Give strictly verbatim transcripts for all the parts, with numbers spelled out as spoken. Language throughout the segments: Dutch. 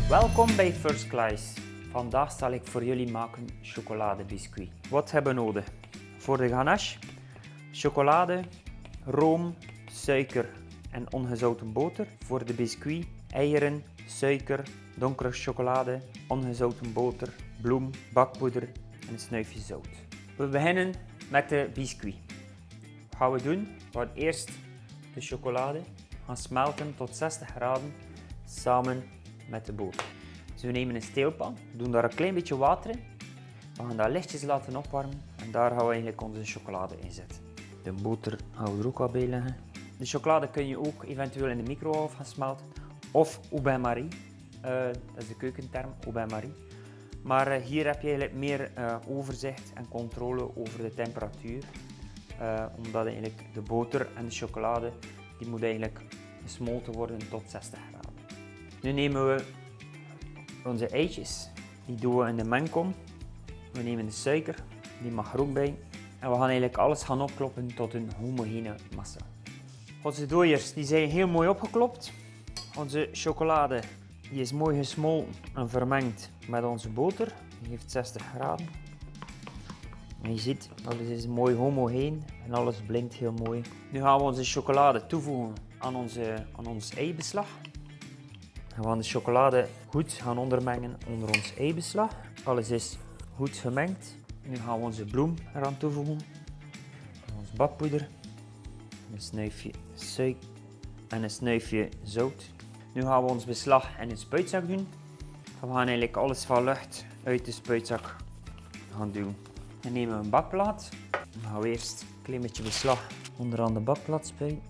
Welkom bij First Class. Vandaag zal ik voor jullie maken chocoladebiscuit. Wat hebben we nodig? Voor de ganache, chocolade, room, suiker en ongezouten boter. Voor de biscuit, eieren, suiker, donkere chocolade, ongezouten boter, bloem, bakpoeder en een snuifje zout. We beginnen met de biscuit. Wat gaan we doen? We gaan eerst de chocolade gaan smelten tot zestig graden samen met de boter. Dus we nemen een steelpan, doen daar een klein beetje water in. We gaan dat lichtjes laten opwarmen en daar gaan we eigenlijk onze chocolade in zetten. De boter gaan we er ook al bij leggen. De chocolade kun je ook eventueel in de microgolf gaan smelten of au bain-marie. Uh, dat is de keukenterm, au bain-marie. Maar uh, hier heb je eigenlijk meer uh, overzicht en controle over de temperatuur. Uh, omdat eigenlijk de boter en de chocolade die moet eigenlijk gesmolten worden tot zestig graden. Nu nemen we onze eitjes, die doen we in de mengkom. We nemen de suiker, die mag er ook bij. En we gaan eigenlijk alles gaan opkloppen tot een homogene massa. Onze dooiers die zijn heel mooi opgeklopt. Onze chocolade die is mooi gesmolten en vermengd met onze boter. Die heeft zestig graden. En je ziet, alles is mooi homogeen en alles blinkt heel mooi. Nu gaan we onze chocolade toevoegen aan, onze, aan ons eibeslag. We gaan de chocolade goed gaan ondermengen onder ons eibeslag. Alles is goed gemengd. Nu gaan we onze bloem eraan toevoegen. Ons bakpoeder. Een snuifje suiker en een snuifje zout. Nu gaan we ons beslag in een spuitzak doen. We gaan eigenlijk alles van lucht uit de spuitzak gaan doen. Dan nemen we een bakplaat. Dan gaan we eerst een klein beetje beslag onderaan de bakplaat spuiten.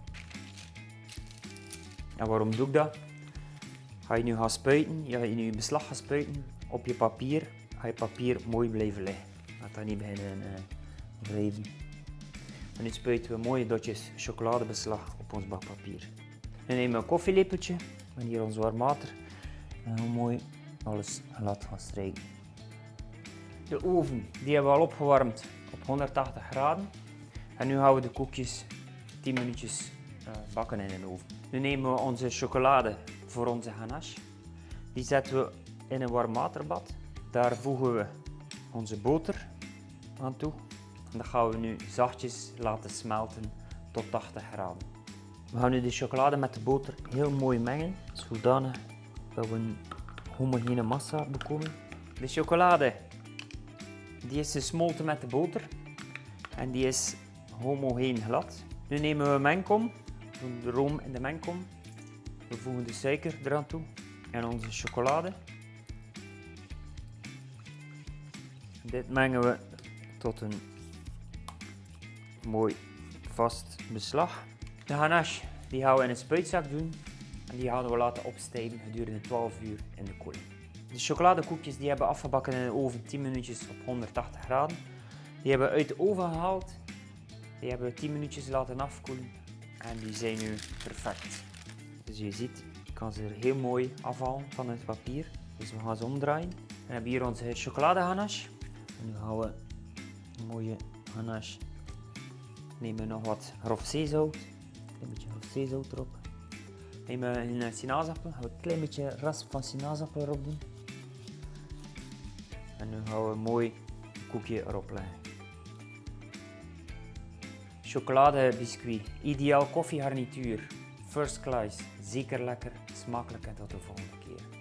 En waarom doe ik dat? Ga je nu gaan spuiten, ja, je nu je beslag gaat spuiten op je papier, ga je papier mooi blijven liggen. Laat dat niet beginnen uh, wrijven. En nu spuiten we mooie dotjes chocoladebeslag op ons bakpapier. Dan nemen we een koffielepeltje en hier ons warm water en hoe mooi alles laten gaan strijken. De oven die hebben we al opgewarmd op honderdtachtig graden. En nu gaan we de koekjes tien minuutjes uh, bakken in de oven. Nu nemen we onze chocolade voor onze ganache. Die zetten we in een warm waterbad. Daar voegen we onze boter aan toe. En dat gaan we nu zachtjes laten smelten tot tachtig graden. We gaan nu de chocolade met de boter heel mooi mengen, zodanig dat we een homogene massa bekomen. De chocolade die is gesmolten met de boter en die is homogeen glad. Nu nemen we een mengkom, doen de room in de mengkom. We voegen de suiker eraan toe en onze chocolade. Dit mengen we tot een mooi vast beslag. De ganache die gaan we in een spuitzak doen en die gaan we laten opstijgen gedurende twaalf uur in de koeling. De chocoladekoekjes die hebben afgebakken in de oven tien minuutjes op honderdtachtig graden. Die hebben we uit de oven gehaald. Die hebben we tien minuutjes laten afkoelen en die zijn nu perfect. Dus je ziet, ik kan ze er heel mooi afhalen van het papier. Dus we gaan ze omdraaien. We hebben hier onze chocoladeganache. En nu gaan we een mooie ganache. Nemen we nog wat grof zeezout. Een beetje grof zeezout erop. Nemen we een sinaasappel. Gaan we een klein beetje rasp van sinaasappel erop doen. En nu gaan we een mooi koekje erop leggen. Chocoladebiscuit, ideaal koffiegarnituur. First Class, zeker lekker, smakelijk en tot de volgende keer.